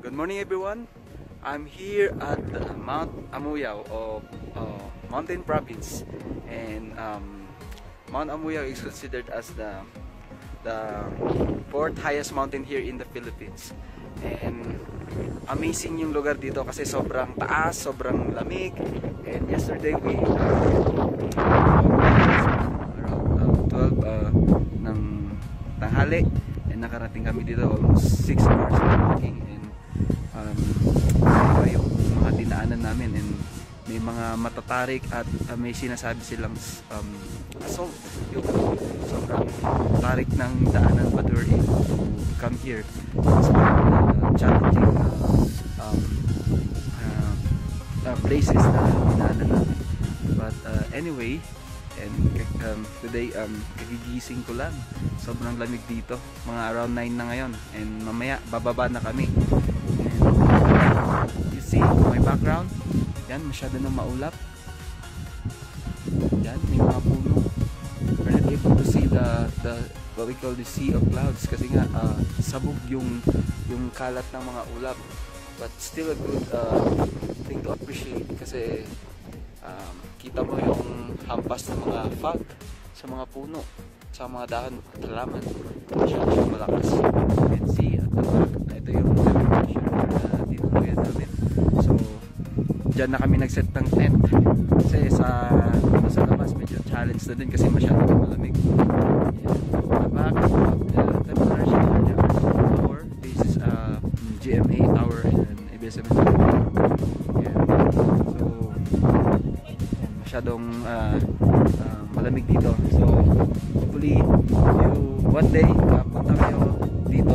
Good morning everyone. I'm here at Mount Amuyao of Mountain Province, and Mount Amuyao is considered as the fourth highest mountain here in the Philippines. And amazing yung lugar dito kasi sobrang taas, sobrang lamig. And yesterday we around 12 ng tanghali, and nakarating kami dito almost 6 hours walking. And yung mga dinaanan namin, and may mga matatarik at may sinasabi silang assault, yung sobrang tarik ng daanan, but we're able to come here. It's challenging places na dinaanan namin, but anyway, and today kagigising ko lang, sobrang lamig dito, mga around 9 na ngayon, and mamaya bababa na kami. You see my background, yan, masyado na maulap, yan, may mga puno. We're not able to see the what we call the sea of clouds kasi nga sabog yung kalat ng mga ulap, but still a good thing to appreciate kasi kita mo yung hampas ng mga fog sa mga puno, sa mga dahon at halaman. Masyadong malakas. You can see at the back, ito yung temperature na tinuluyan namin. So dyan na kami nag-set ng tent kasi sa labas medyo challenge na din kasi masyadong malamig. The back of the temperature tower, this is GMA tower and ABS-CBN. So masyadong malamig dito. So hopefully one day punta kayo dito,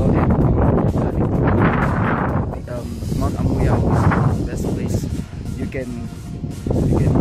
and Mount Amuyao is the best place you can